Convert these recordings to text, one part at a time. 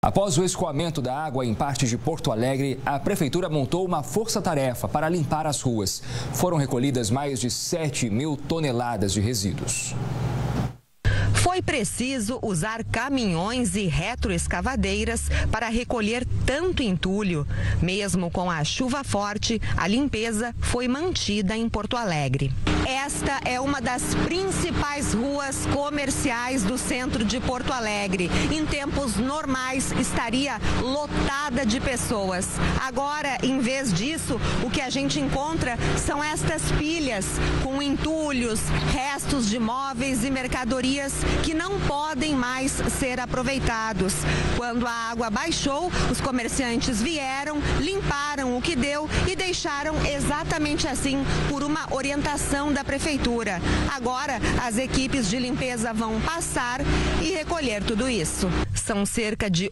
Após o escoamento da água em partes de Porto Alegre, a Prefeitura montou uma força-tarefa para limpar as ruas. Foram recolhidas mais de 7.000 toneladas de resíduos. Foi preciso usar caminhões e retroescavadeiras para recolher tanto entulho. Mesmo com a chuva forte, a limpeza foi mantida em Porto Alegre. Esta é uma das principais ruas comerciais do centro de Porto Alegre. Em tempos normais, estaria lotada de pessoas. Agora, em vez disso, o que a gente encontra são estas pilhas com entulhos, restos de móveis e mercadorias que não podem mais ser aproveitados. Quando a água baixou, os comerciantes vieram, limparam o que deu e deixaram exatamente assim por uma orientação da Prefeitura. Agora, as equipes de limpeza vão passar e recolher tudo isso. São cerca de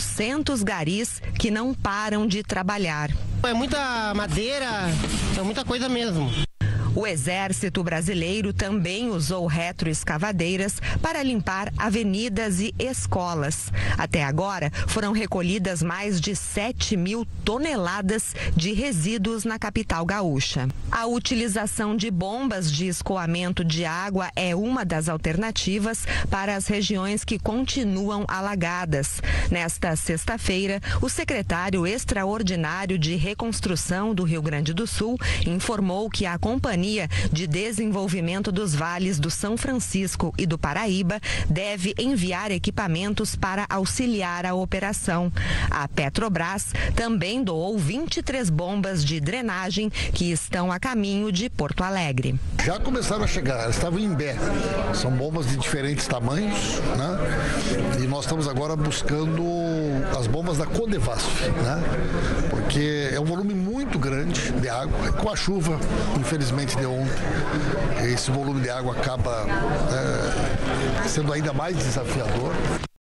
800 garis que não param de trabalhar. É muita madeira, é muita coisa mesmo. O Exército Brasileiro também usou retroescavadeiras para limpar avenidas e escolas. Até agora, foram recolhidas mais de 7.000 toneladas de resíduos na capital gaúcha. A utilização de bombas de escoamento de água é uma das alternativas para as regiões que continuam alagadas. Nesta sexta-feira, o secretário extraordinário de Reconstrução do Rio Grande do Sul informou que a Companhia de Desenvolvimento dos Vales do São Francisco e do Paraíba deve enviar equipamentos para auxiliar a operação. A Petrobras também doou 23 bombas de drenagem que estão a caminho de Porto Alegre. Já começaram a chegar, elas estavam em Bé. São bombas de diferentes tamanhos, né? E nós estamos agora buscando as bombas da Codevasf, né? Porque é um volume muito grande de água. Com a chuva, infelizmente, de ontem, esse volume de água acaba sendo ainda mais desafiador.